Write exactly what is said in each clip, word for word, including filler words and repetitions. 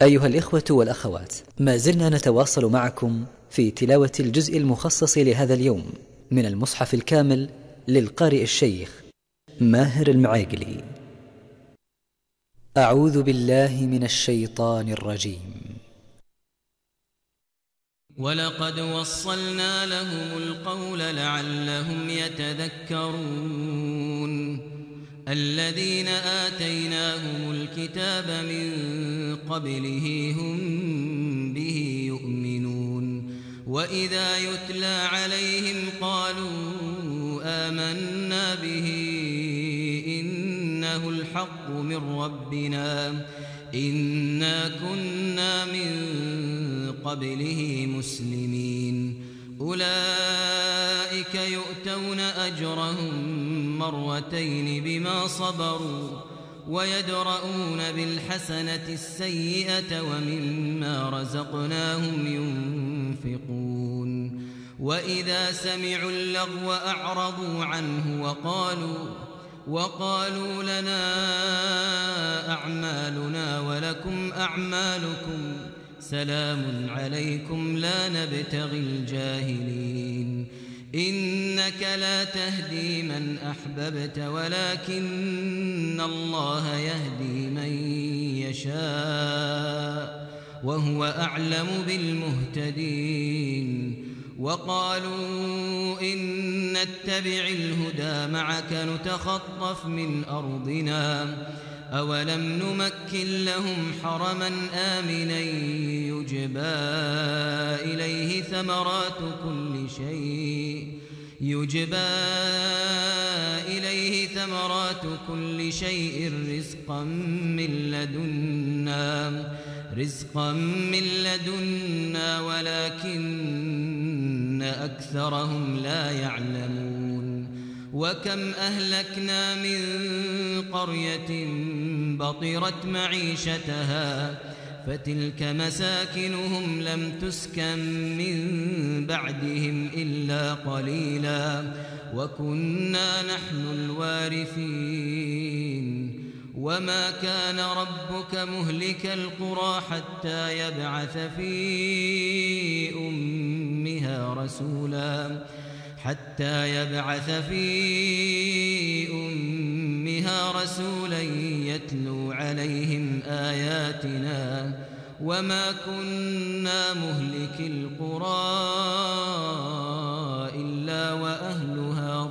أيها الإخوة والأخوات، ما زلنا نتواصل معكم في تلاوة الجزء المخصص لهذا اليوم من المصحف الكامل للقارئ الشيخ ماهر المعيقلي. أعوذ بالله من الشيطان الرجيم. ولقد وصلنا لهم القول لعلهم يتذكرون الذين آتيناهم الكتاب من قبله هم به يؤمنون وإذا يتلى عليهم قالوا آمنا به إنه الحق من ربنا إنا كنا من قبله مسلمين أولئك يؤتون أجرهم مرتين بما صبروا ويدرؤون بالحسنة السيئة ومما رزقناهم ينفقون وإذا سمعوا اللغو أعرضوا عنه وقالوا وقالوا لنا أعمالنا ولكم أعمالكم سلام عليكم لا نبتغي الجاهلين إنك لا تهدي من أحببت ولكن الله يهدي من يشاء وهو أعلم بالمهتدين وقالوا إن نتبع الهدى معك نتخطف من أرضنا أولم نمكن لهم حرما آمنا يجبى إليه ثمرات كل شيء يجبى إليه ثمرات كل شيء رزقا من لدنا رزقا من لدنا ولكن أكثرهم لا يعلمون وكم أهلكنا من قرية بطرت معيشتها فتلك مساكنهم لم تسكن من بعدهم إلا قليلا وكنا نحن الوارثين وما كان ربك مهلك القرى حتى يبعث في أمها رسولا حتى يبعث في أمها رسولا يتلو عليهم آياتنا وما كنا مهلك القرى إلا وأهلها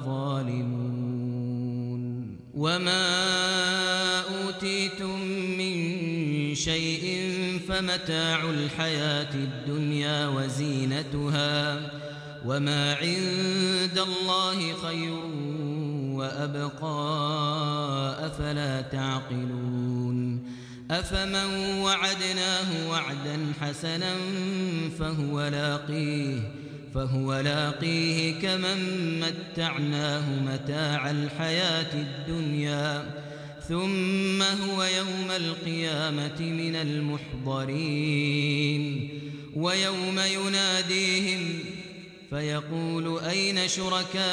ظالمون وما أوتيتم من شيء فمتاع الحياة الدنيا وزينتها وما عند الله خير وأبقى أفلا تعقلون أفمن وعدناه وعدا حسنا فهو لاقيه فهو لاقيه كمن متعناه متاع الحياة الدنيا ثم هو يوم القيامة من المحضرين ويوم يناديهم فيقول أين شركائي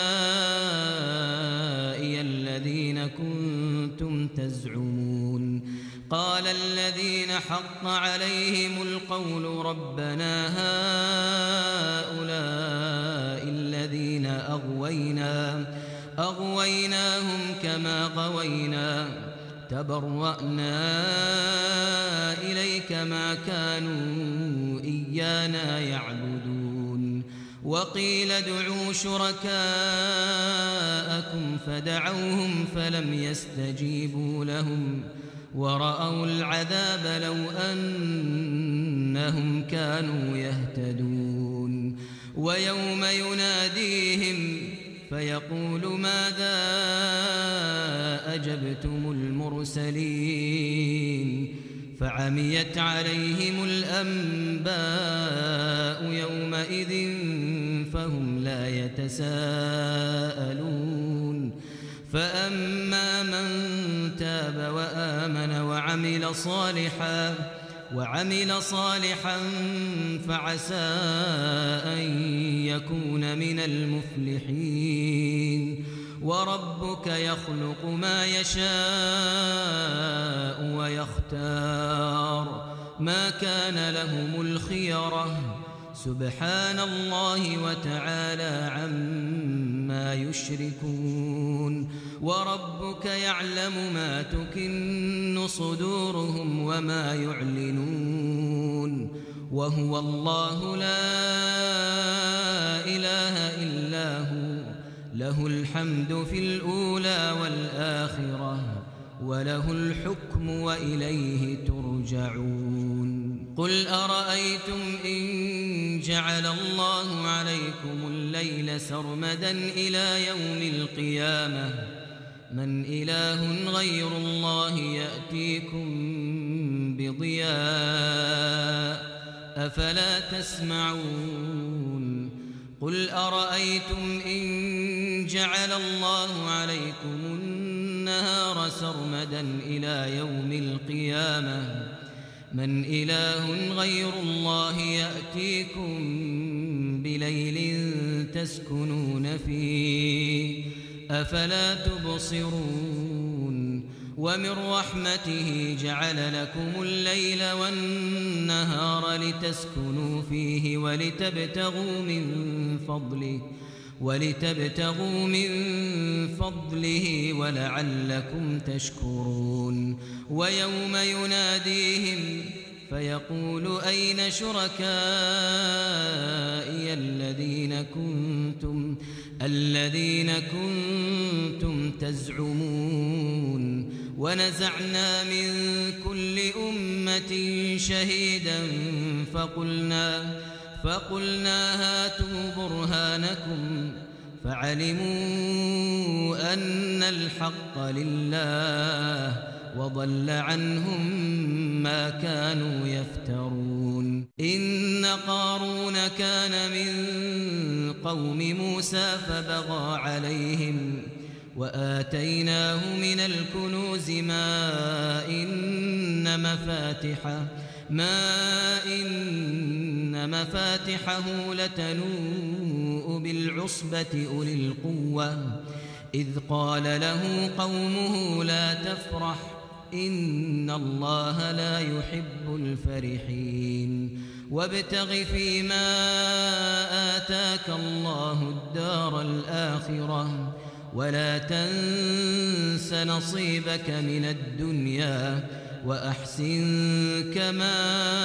الذين كنتم تزعمون قال الذين حق عليهم القول ربنا هؤلاء الذين أغوينا أغويناهم كما غوينا تبرأنا إليك ما كانوا إيانا يعبدون وقيل ادعوا شركاءكم فدعوهم فلم يستجيبوا لهم ورأوا العذاب لو أنهم كانوا يهتدون ويوم يناديهم فيقول ماذا أجبتم المرسلين فعميت عليهم الأنباء يومئذ فهم لا يتساءلون فأما من تاب وآمن وعمل صالحا وعمل صالحا فعسى أن يكون من المفلحين وربك يخلق ما يشاء ويختار ما كان لهم الخيرة سبحان الله وتعالى عما يشركون وربك يعلم ما تكن صدورهم وما يعلنون وهو الله لا إله إلا هو له الحمد في الأولى والآخرة وله الحكم وإليه ترجعون قل أرأيتم إن جعل الله عليكم الليل سرمدا إلى يوم القيامة من إله غير الله يأتيكم بضياء أفلا تسمعون قل أرأيتم إن جعل الله عليكم النهار سرمدا إلى يوم القيامة من إله غير الله يأتيكم بليل تسكنون فيه أفلا تبصرون ومن رحمته جعل لكم الليل والنهار لتسكنوا فيه ولتبتغوا من فضله ولتبتغوا من فضله ولعلكم تشكرون ويوم يناديهم فيقول أين شركائي الذين كنتم الذين كنتم تزعمون ونزعنا من كل أمة شهيدا فقلنا فقلنا هاتوا برهانكم فعلموا أن الحق لله وضل عنهم ما كانوا يفترون إن قارون كان من قوم موسى فبغى عليهم وآتيناه من الكنوز ما إن مفاتحه ما إن مفاتحه لتنوء بالعصبة أولي القوة إذ قال له قومه لا تفرح إن الله لا يحب الفرحين وابتغ فيما آتاك الله الدار الآخرة ولا تنس نصيبك من الدنيا وأحسن كما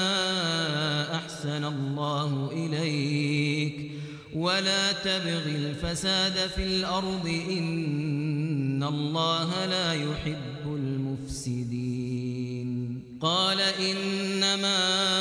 أحسن الله إليك ولا تبغ الفساد في الأرض إن الله لا يحب المفسدين قال إنما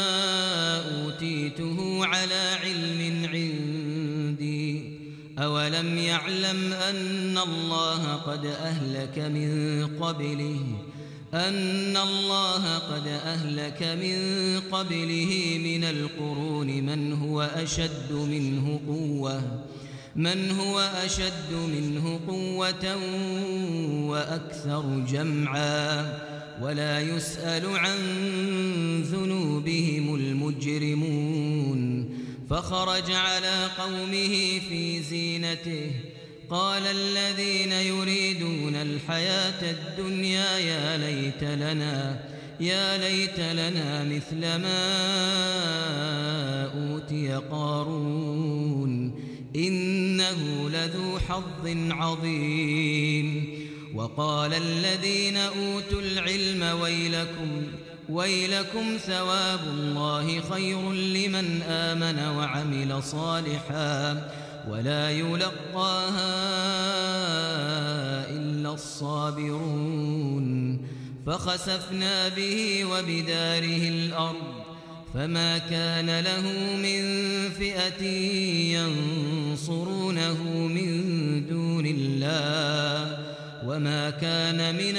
أوتيته على علم عندي أولم يعلم أن الله قد أهلك من قبله أن الله قد أهلك من قبله من القرون من هو أشد منه قوة من هو أشد منه قوة وأكثر جمعا ولا يسأل عن ذنوبهم المجرمون فخرج على قومه في زينته قال الذين يريدون الحياة الدنيا يا ليت لنا يا ليت لنا مثل ما أوتي قارون إنه لذو حظ عظيم وقال الذين أوتوا العلم ويلكم ويلكم ثواب الله خير لمن آمن وعمل صالحا ولا يلقاها إلا الصابرون فخسفنا به وبداره الأرض فما كان له من فئة ينصرونه من دون الله وما كان من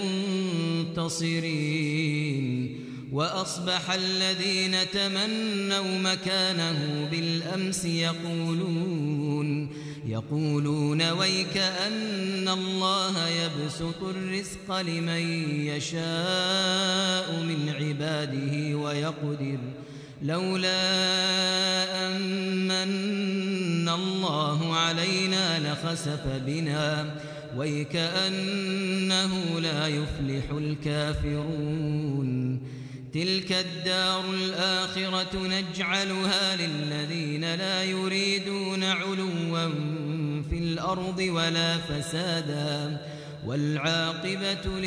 المنتصرين وأصبح الذين تمنوا مكانه بالأمس يقولون يقولون ويك أن الله يبسط الرزق لمن يشاء من عباده ويقدر لولا أن من الله علينا لخسف بنا ويكأنه لا يفلح الكافرون تلك الدار الآخرة نجعلها للذين لا يريدون علوا في الأرض ولا فسادا والعاقبة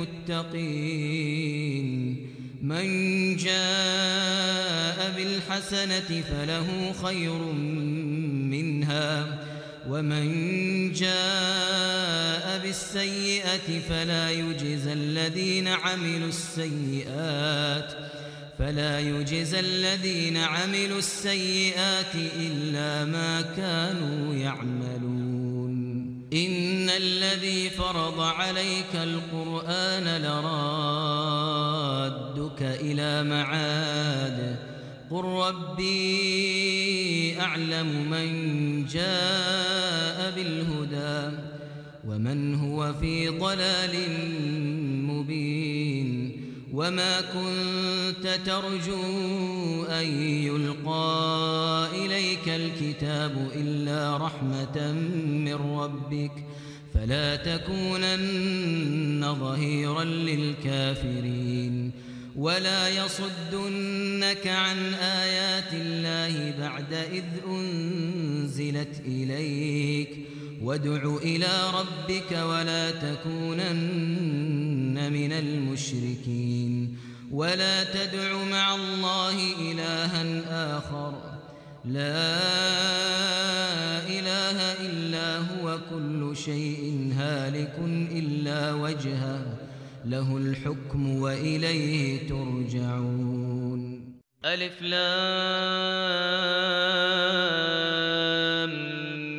للمتقين من جاء بالحسنة فله خير منها ومن جاء بالسيئة فلا يجزى الذين عملوا السيئات فلا يجزى الذين عملوا السيئات إلا ما كانوا يعملون إن الذي فرض عليك القرآن لرادك إلى معاد قل ربي أعلم من جاء بالهدى ومن هو في ضلال مبين وما كنت ترجو أن يلقى إليك الكتاب إلا رحمة من ربك فلا تكونن ظهيرا للكافرين ولا يصدنك عن آيات الله بعد إذ أنزلت إليك وادع إلى ربك ولا تكونن من المشركين ولا تدع مع الله إلها آخر لا إله إلا هو كل شيء هالك إلا وجهه له الحكم وإليه ترجعون ألف لام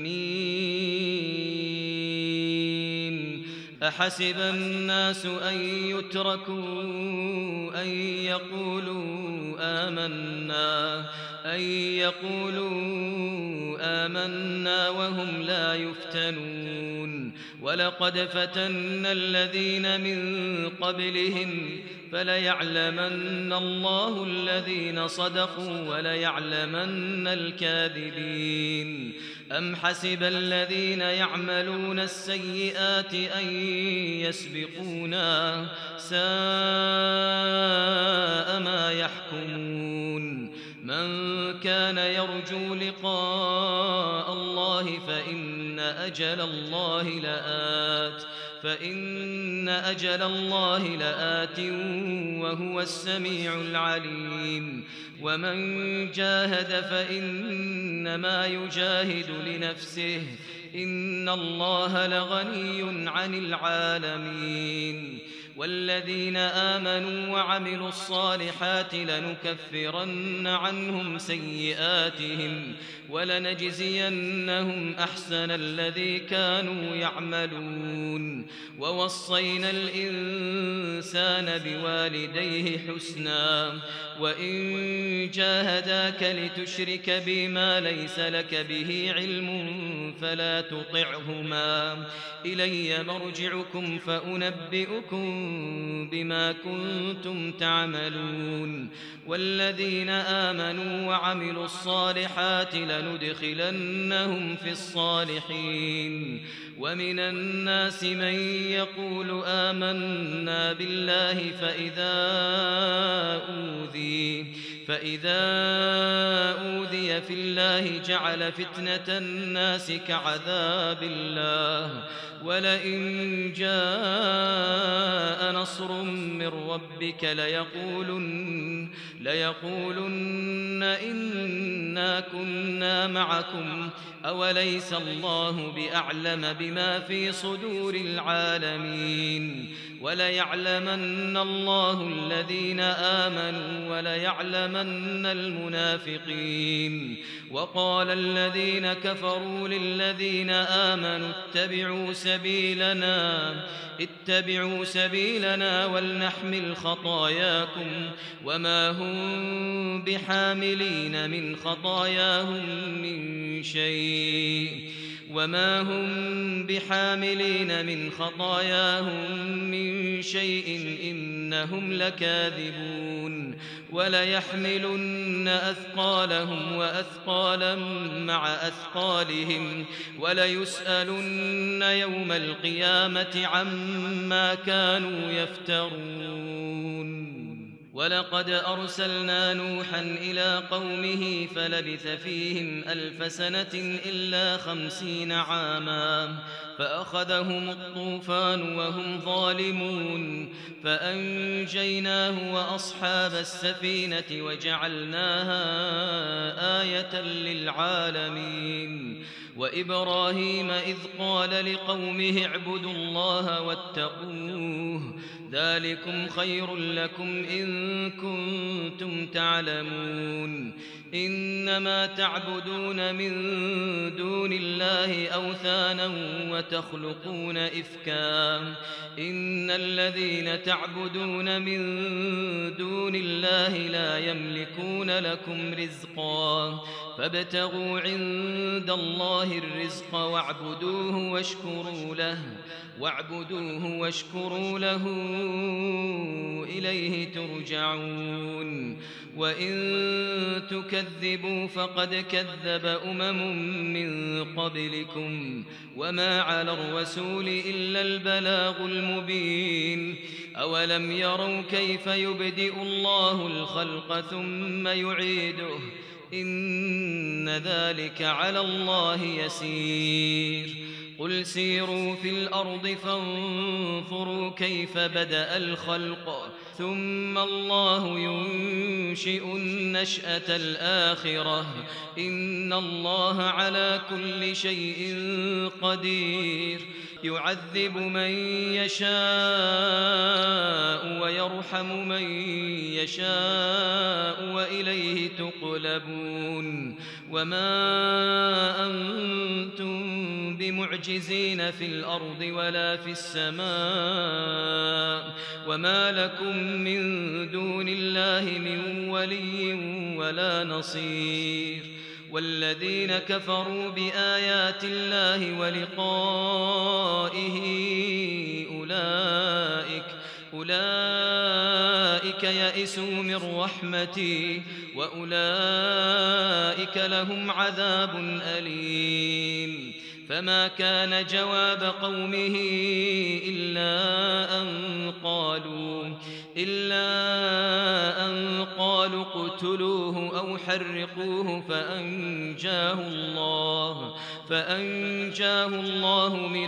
ميم أحسب الناس أن يتركوا أن يقولوا آمنا أن يقولوا آمنا وهم لا يفتنون ولقد فتنا الذين من قبلهم فليعلمن الله الذين صدقوا وليعلمن الكاذبين أم حسب الذين يعملون السيئات أن يسبقونا ساء ما يحكمون من كان يرجو لقاء الله فإن أجل الله لآت فإن أجل الله لآت وهو السميع العليم ومن جاهد فإنما يجاهد لنفسه إن الله لغني عن العالمين والذين آمنوا وعملوا الصالحات لنكفرن عنهم سيئاتهم ولنجزينهم أحسن الذي كانوا يعملون ووصينا الإنسان بوالديه حسنا وإن جاهداك لتشرك بما ليس لك به علم فلا تطعهما إلي مرجعكم فأنبئكم بما كنتم تعملون والذين آمنوا وعملوا الصالحات لندخلنهم في الصالحين ومن الناس من يقول آمنا بالله فإذا أوذي فإذا أوذي في الله جعل فتنة الناس كعذاب الله ولئن جاء نصر من ربك ليقولن, ليقولن إنا كنا معكم أوليس الله بأعلم بما في صدور العالمين وليعلمن الله الذين آمنوا وليعلمن المنافقين وقال الذين كفروا للذين آمنوا اتبعوا سبيلنا اتبعوا سبيلنا ولنحمل خطاياكم وما هم بحاملين من خطاياهم من شيء وما هم بحاملين من خطاياهم من شيء إنهم لكاذبون وليحملن أثقالهم وأثقالا مع أثقالهم وليسألن يوم القيامة عما كانوا يفترون ولقد أرسلنا نوحا إلى قومه فلبث فيهم ألف سنة إلا خمسين عاما فأخذهم الطوفان وهم ظالمون فأنجيناه وأصحاب السفينة وجعلناها آية للعالمين وإبراهيم إذ قال لقومه اعبدوا الله واتقوه ذلكم خير لكم إن كنتم تعلمون إنما تعبدون من دون الله أوثانا وتخلقون إفكا إن الذين تعبدون من دون الله لا يملكون لكم رزقا فابتغوا عند الله الرزق واعبدوه واشكروا له واعبدوه واشكروا له إليه ترجعون وإن تكذبوا فقد كذب أمم من قبلكم وما على الرسول إلا البلاغ المبين أولم يروا كيف يبدئ الله الخلق ثم يعيده إن ذلك على الله يسير قل سيروا في الأرض فانظروا كيف بدأ الخلق ثم الله ينشئ النشأة الآخرة إن الله على كل شيء قدير يعذب من يشاء ويرحم من يشاء وإليه تقلبون وما أنتم بمعجزين في الأرض ولا في السماء وما لكم من دون الله من ولي ولا نصير والذين كفروا بآيات الله ولقائه أولئك أولئك يئسوا من رحمتي وأولئك لهم عذاب أليم فما كان جواب قومه إلا أن قالوا إلا أن قالوا اقتلوه أو حرقوه فأنجاه الله فأنجاه الله من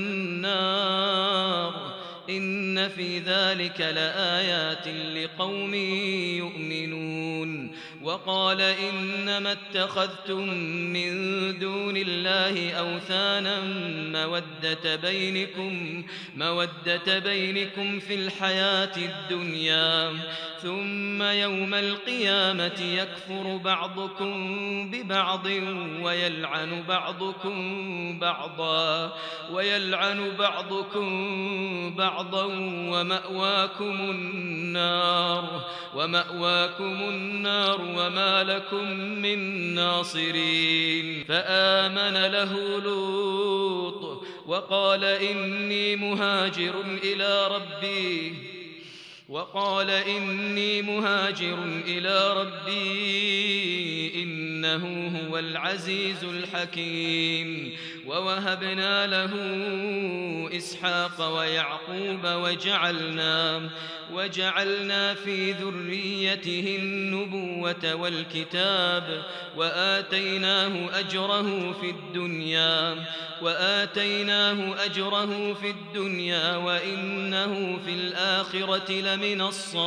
النار إن في ذلك لآيات لقوم يؤمنون وقال إنما اتخذتم من دون الله أوثانا مودة بينكم مودة بينكم في الحياة الدنيا ثم يوم القيامة يكفر بعضكم ببعض ويلعن بعضكم بعضا ويلعن بعضكم بعضا ومأواكم النار ومأواكم النار وما لكم من ناصرين فآمن له لوط وقال إني مهاجر إلى ربي وقال إني مهاجر إلى ربي إنه هو العزيز الحكيم ووهبنا له إسحاق ويعقوب وجعلنا وجعلنا في ذريته النبوة والكتاب وآتيناه أجره في الدنيا وآتيناه أجره في الدنيا وإنه في الآخرة لمن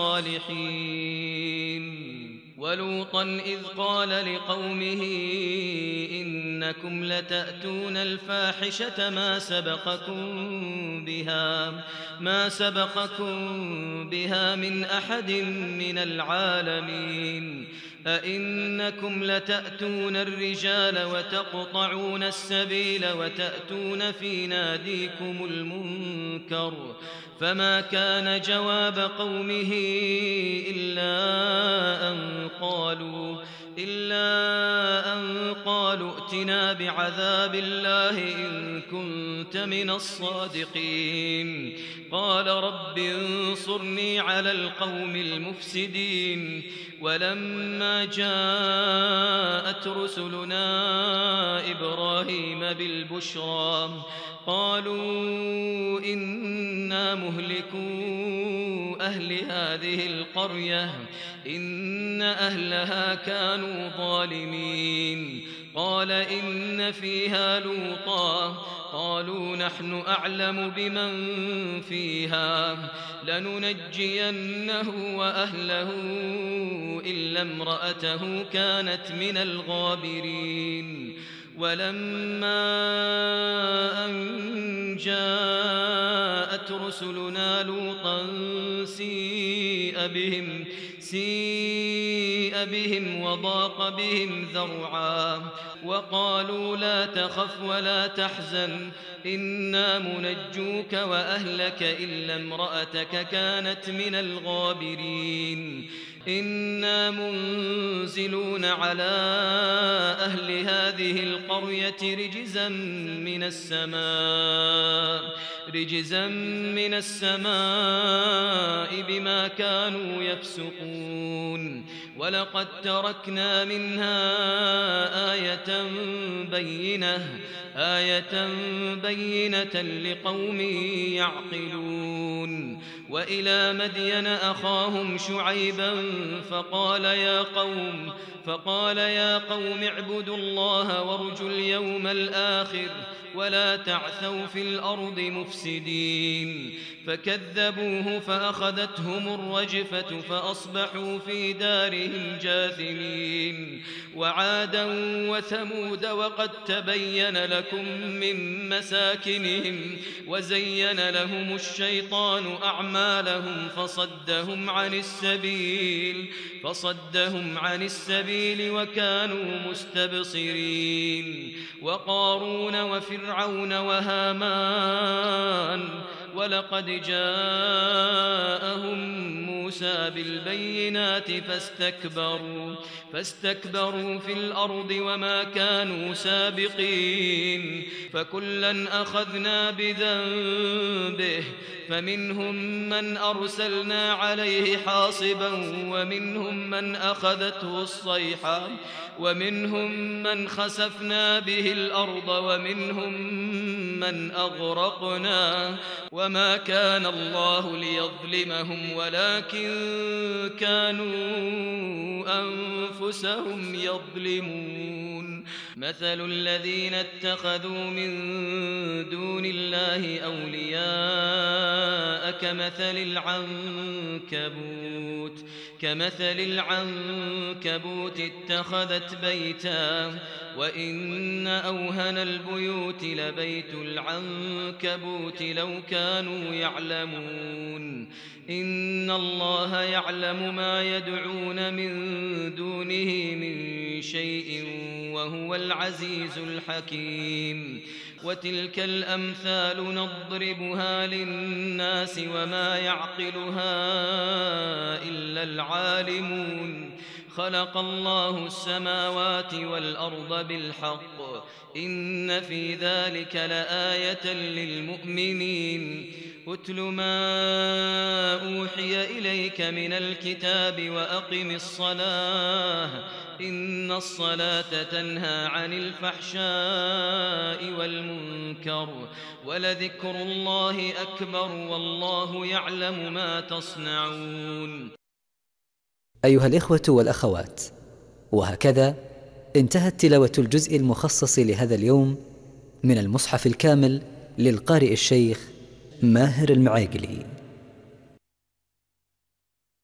الصالحين ولوطا إذ قال لقومه إنكم لتأتون الفاحشة ما سبقكم بها ما سبقكم بها من أحد من العالمين أئنكم لتأتون الرجال وتقطعون السبيل وتأتون في ناديكم المنكر فما كان جواب قومه إلا أن قالوا إلا أن قالوا ائتنا بعذاب الله إن كنت من الصادقين قال رب انصرني على القوم المفسدين ولما جاءت رسلنا إبراهيم بالبشرى قالوا إنا مهلكو أهل هذه القرية إن أهلها كانوا ظالمين قال إن فيها لوطا قالوا نحن أعلم بمن فيها لننجينه وأهله إلا امرأته كانت من الغابرين ولما أن جاءت رسلنا لوطا سيء بهم سيء بهم وضاق بهم ذرعا وقالوا لا تخف ولا تحزن إنا منجوك وأهلك إلا امرأتك كانت من الغابرين إنا منزلون على أهل هذه القرية رجزا من السماء رجزا من السماء بما كانوا يفسقون ولقد تركنا منها آية بينة آية بينة لقوم يعقلون وإلى مدين أخاهم شعيبا فقال يا قوم فقال يا قوم اعبدوا الله وارجوا اليوم الآخر ولا تعثوا في الأرض مفسدين فكذبوه فأخذتهم الرجفة فأصبحوا في دارهم جاثمين وعادا وثمود وقد تبين لكم من مساكنهم وزين لهم الشيطان أعمالهم فصدهم عن السبيل فصدهم عن السبيل وكانوا مستبصرين وقارون وفرعون وهامان ولقد جاءهم موسى بالبينات فاستكبروا فاستكبروا في الأرض وما كانوا سابقين فكلا أخذنا بذنبه فمنهم من أرسلنا عليه حاصبا ومنهم من أخذته الصيحة ومنهم من خسفنا به الأرض ومنهم من أغرقنا وما كان الله ليظلمهم ولكن كانوا أنفسهم يظلمون مثل الذين اتخذوا من دون الله أولياء كمثل العنكبوت كمثل العنكبوت اتخذت بيتا وإن أوهن البيوت لبيت العنكبوت لو كانوا يعلمون إن الله يعلم ما يدعون من دونه من شيء وهو العزيز الحكيم وتلك الأمثال نضربها للناس وما يعقلها إلا العالمون خلق الله السماوات والأرض بالحق إن في ذلك لآية للمؤمنين اتل ما أوحي إليك من الكتاب وأقم الصلاة إن الصلاة تنهى عن الفحشاء والمنكر ولذكر الله أكبر والله يعلم ما تصنعون. أيها الإخوة والأخوات، وهكذا انتهت تلاوة الجزء المخصص لهذا اليوم من المصحف الكامل للقارئ الشيخ ماهر المعيقلي.